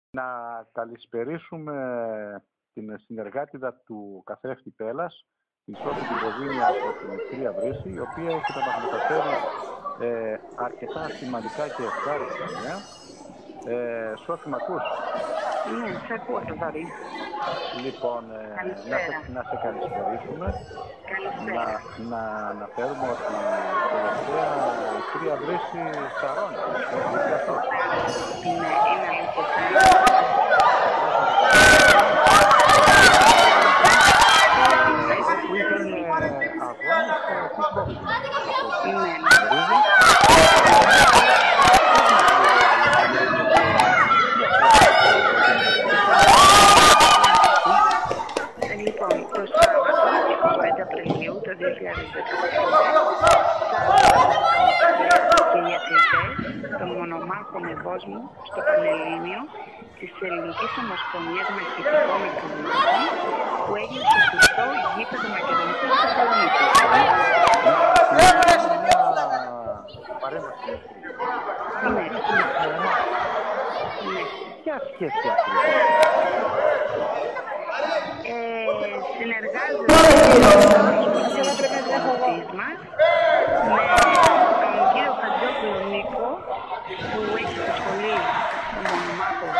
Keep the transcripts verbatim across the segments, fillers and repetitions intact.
Να καλησπερίσουμε την συνεργάτηδα του καθρέφτη Πέλλας, την Σόφη την Βοζίνη από την Κρία Βρύση, η οποία έχει να μας μεταφέρει ε, αρκετά σημαντικά και ευχάριστα νέα. Ε, Σόφη, μ' ακούς? Ναι, σε ακούω, Θοδωρή. Λοιπόν, ε, να, σε, να σε καλησπερίσουμε. Καλησπέρα. Να, να αναφέρουμε ότι τελευταία η Κρία Βρύση σαρώνει. Ναι, είναι αλήθεια. Που είχαν αγώνες kickboxing. Ναι, λοιπόν, το Σάββατο, είκοσι πέντε Απριλίου του δύο χιλιάδες δεκαπέντε, και οι αθλητές των μονομάχων ευόσμου στο Πανελλήνιο της Ελληνικής Ομοσπονδίας Μαχητικών Εθνικών που έγινε στο κλειστό γήπεδο Μακεδονικού στη Θεσσαλονίκη. Ναι, ναι. Ποια σχέση ακριβώς? Συνεργάζεται με τον κύριο Χατζόπουλο Νίκο που έχει στο σχολείο των μονομάχων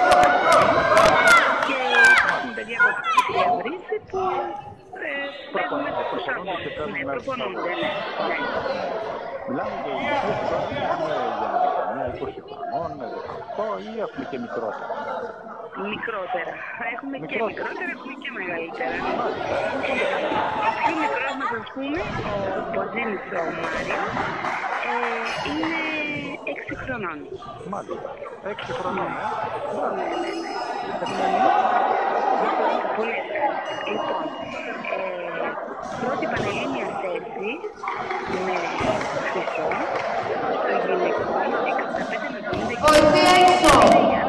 και με παιδιά από την Κρία Βρύση που προπονούνται στο Σάββατο. Ναι, προπονούνται, ναι. Μιλάμε για ηλικίες τώρα, μιλάμε για δεκαεννιά είκοσι χρονών, δεκαοκτώ ή έχουμε και μικρότερα? Μικρότερα. Έχουμε και μικρότερα, έχουμε και μεγαλύτερα. Ο πιο μικρός μας, ας πούμε, ο Μποζίνης ο Μάριος, είναι έξι χρονών. Μάλιστα. έξι χρονών, ε? Ναι, ναι, ναι. Πολύ ευχαριστώ. Λοιπόν, πρώτη πανελλήνια θέση με χρυσό στο γυναικό εξήντα πέντε με εβδομήντα κιλά.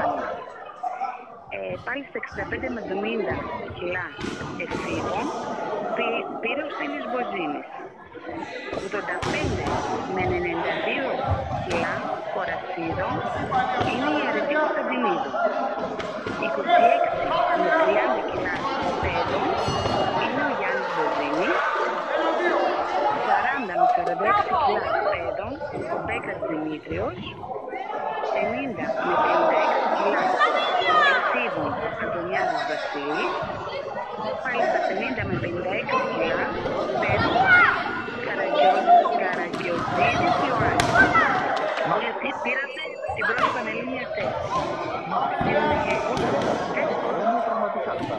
Πάλι στα εξήντα πέντε με εβδομήντα κιλά εφήβων πήρε ο Στέλιος Μποζίνης. ογδόντα πέντε με ενενήντα δύο κιλά κορασίδων είναι η Αρετή Κωνσταντινίδου. είκοσι έξι με τριάντα κιλά παιδών είναι ο Γιάννης Μποζίνης. σαράντα με σαράντα έξι κιλά παιδών ο Μπέκας Δημήτριος. ενενήντα με τριάντα έξι κιλά εφήβων Αντωνιάδης Βασίλης. Πάλι στα πενήντα με πενήντα έξι κιλά παιδών Καραγκιοζίδης Ιωάννης. Όλοι αυτοί πήρατε την πρώτη πανελλήνια θέση. Είναι πραγματικά αυτά.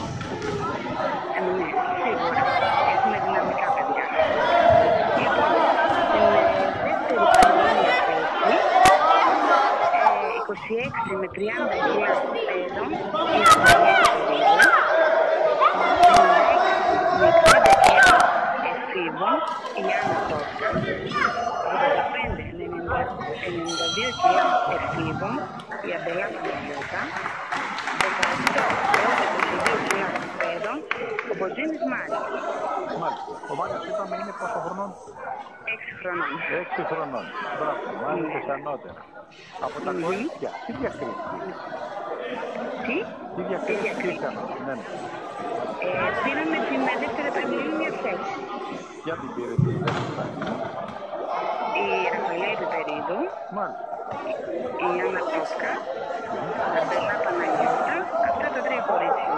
Ναι, σίγουρα. Έχουμε δυναμικά παιδιά. Λοιπόν, στην δεύτερη πανελλήνια θέση, είκοσι έξι με τριάντα κιλά παιδών η Αντωνία Κωνσταντινίδου. πενήντα έξι με εξήντα κιλά εφήβων η Άννα Τόσκα. ογδόντα πέντε με ενενήντα δύο κιλά εφήβων η Αμπελά Παναγιώτα. δεκαοκτώ με είκοσι δύο κιλά παιδών ο Μποζίνης Μάριος. Μάλιστα. Ο Μάριος είπαμε είναι πόσο χρονών? έξι χρονών. έξι χρονών. Μπράβο. Μάλιστα και ανώτερα. Από τα κορίτσια, τι διακρίθηκε? Τι? Τι διακρίθηκαν? Ναι, ναι. Πήραμε την δεύτερη πανελλήνια θέση. Ποια την πήρε τη δεύτερη πανελλήνια? Η Ραφαηλέα Πιπερίδου. Μάλιστα. Η Άννα Τόσκα. Η Αμπελά Παναγιώτα. Αυτά τα τρία κορίτσια.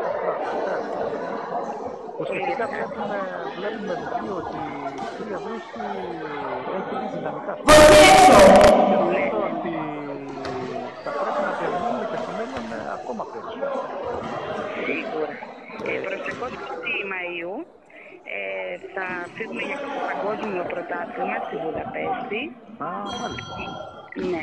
Ουσιαστικά βλέπουμε, βλέπουμε δηλαδή ότι η Κρία Βρύση έχει δει δυναμικά στο και νομίζω ότι θα πρέπει να περιμένουμε και στο μέλλον ακόμα περισσότερο. Σίγουρα. Ε, προσεχώς είκοσι Μαΐου ε, θα φύγουμε για το παγκόσμιο πρωτάθλημα στη Βουδαπέστη. Α, μάλιστα. Ναι.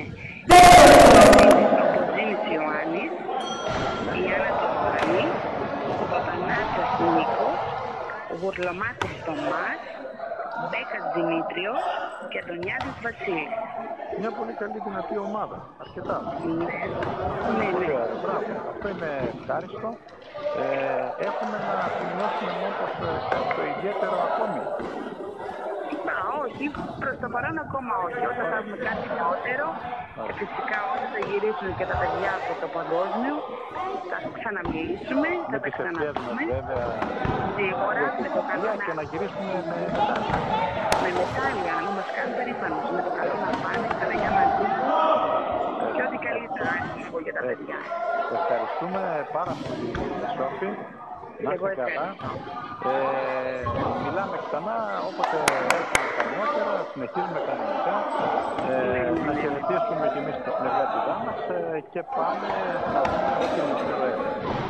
Ο Μποζίνης Ιωάννης, η Άννα Τοστορανή, ο Παπανάσας Νίκος, ο Γουρλωμάτης Τομάς, Μπέκας Δημήτριος και Αντωνιάδης Βασίλης. Μια πολύ καλή δυνατή ομάδα. Αρκετά. Ναι, ναι, ναι. Μπράβο. Αυτό είναι ευχάριστο. Ε, έχουμε να σημειώσουμε μήπως το ιδιαίτερο ακόμη? Α, όχι. Προς το παρόν ακόμα όχι. Όταν θα έχουμε κάτι νεότερο Και φυσικά όταν θα γυρίσουν και τα παιδιά από το παγκόσμιο, θα ξαναμιλήσουμε, θα τα ξαναπούμε. Σίγουρα, με το καλό να... Και να γυρίσουμε με μετάλλια. Με μετάλλια, να μας κάνουν περήφανος. Με το καλό να πάνε, ξαναγιά μαζί του. Και ό,τι καλύτερα έχω για τα παιδιά. Ευχαριστούμε πάρα πολύ, Σόφη. Να είστε καλά. Ε, μιλάμε ξανά όποτε έχουμε κανονότερα, συνεχίζουμε κανονικά. Ε, να χαιρετήσουμε και εμείς τα συνεργάτητά μας ε, και πάμε να δούμε ό,τι νωρίτερο έχουμε.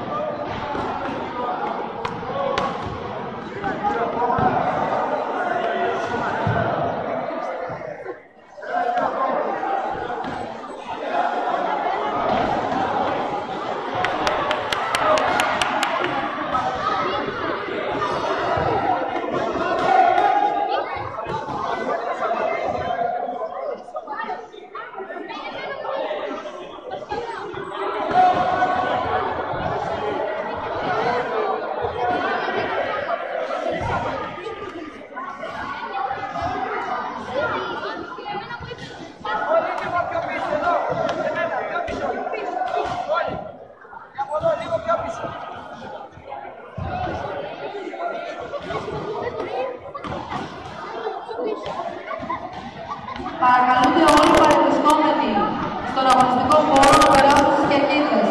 Παρακαλούνται όλοι οι παρευρισκόμενοι στον αγωνιστικό χώρο να περάσουν στις κερκίδες.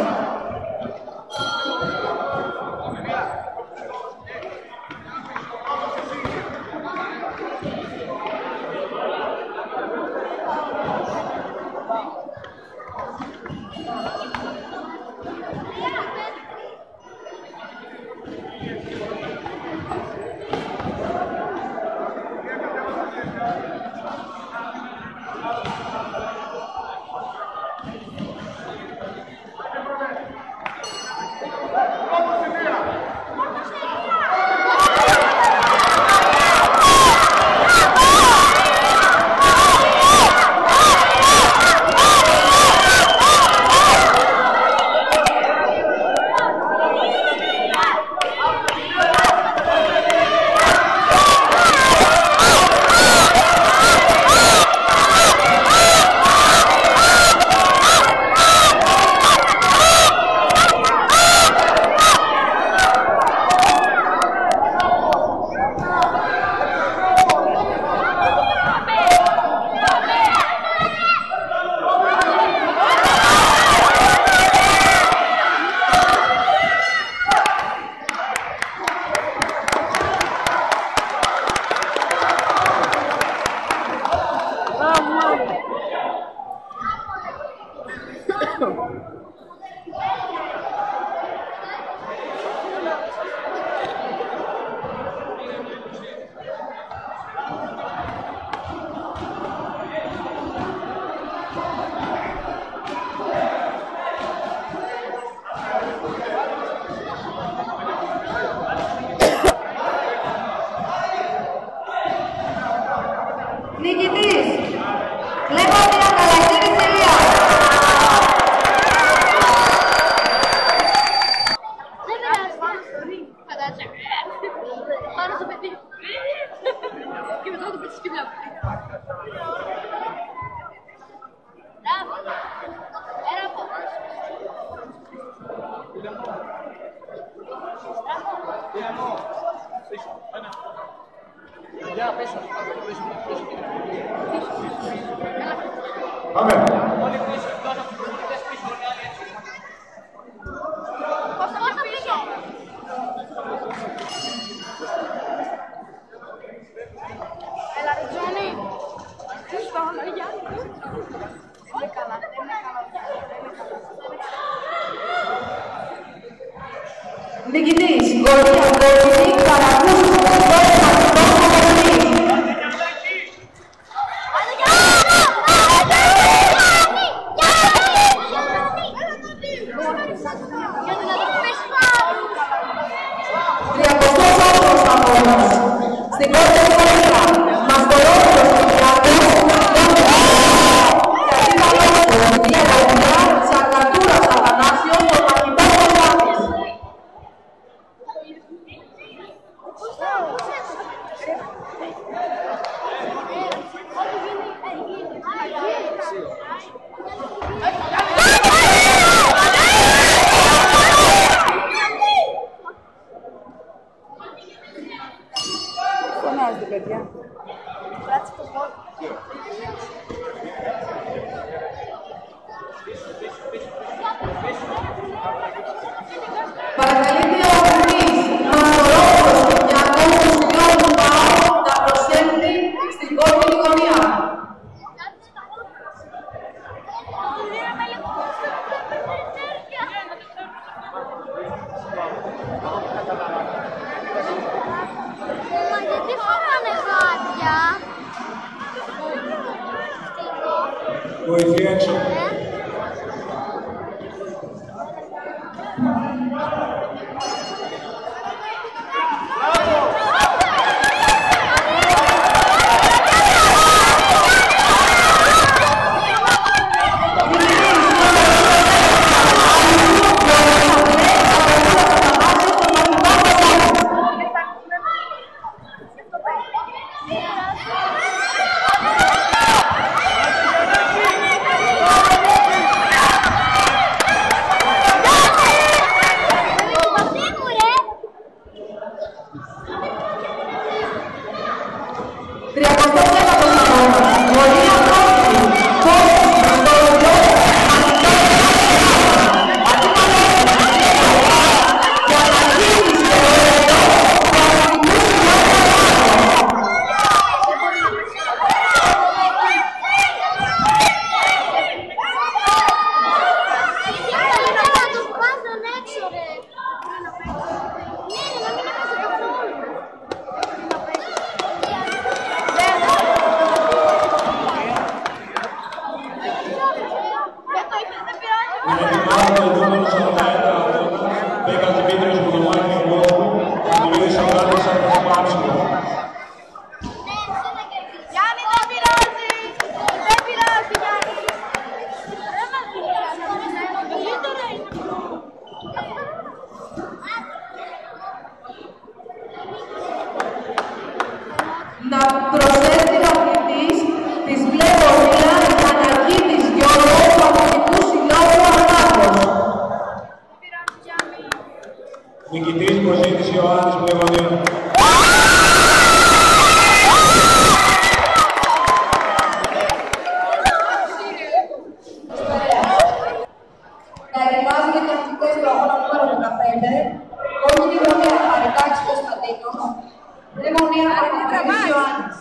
Νικητής, Κλέπαντινα Καλαϊτήρης Ηλία. Δεν πειράζει, πάνω στο ρί. Φαντάζε. Πάνω στο παιδί. Και μετά το πέτυχε μια αυτή. Μπράβο. Ένα από. Ya, pesa. Πάμε. Πόσο πήγε. Έλα ρε Τζόνι. Τι στο όλο για. Είναι καλά, είναι καλά. Νικητής, Γορία Γκόρνη, Καρακούσου, Γκόρνη, στην κόρτα της Αλήθεια, μας κορώνει ο Κυπριάτος, γιατί καλώς η Γαλλία, Σακατούρας Αθανάσιος, ο μαχητός Κολβάκης. Βοηθή έξω. Νικητής Μποζήτης Ιωάννης Πλεγονίου. Κατεβάζει και τακτικές του αγώνα νούμερο δεκαπέντε, κόκκινη γωνία Χαριτάκης Κωνσταντίνος, δε γωνία Χαριτάκης Ιωάννης.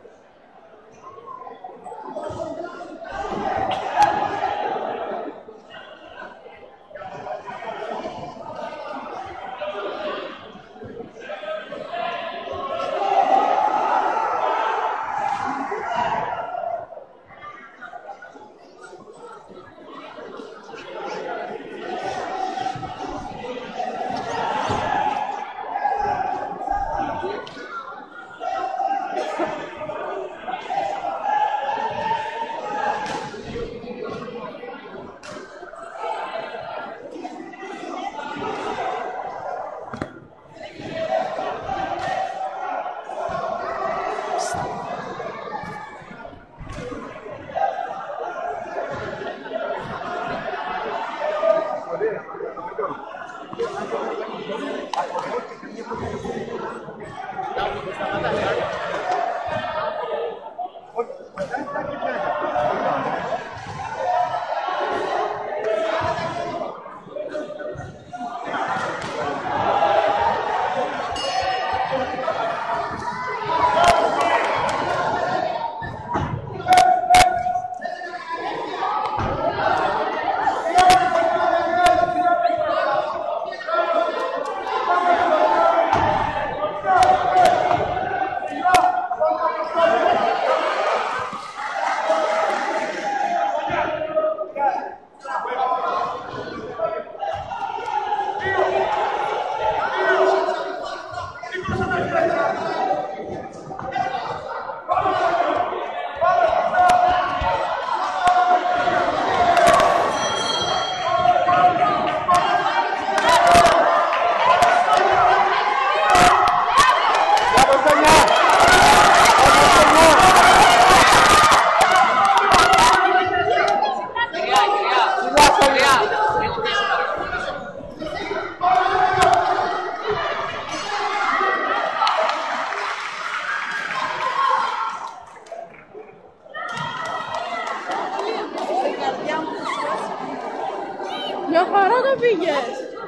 Μια χαρά το πήγες.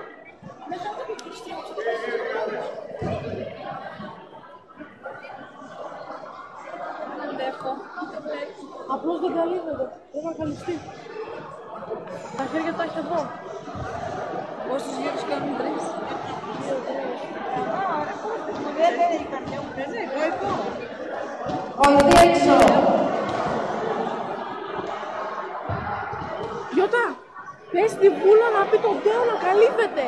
Απλώς δεν καλύπτεται. Δεν θα καλυφθεί. Τα χέρια τα έχει εδώ. Πόσους γύρους κάνουν τρεις. Βοηθή έξω. να πει τον Τέο να καλύπτεται.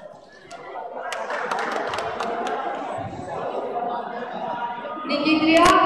Νικήτρια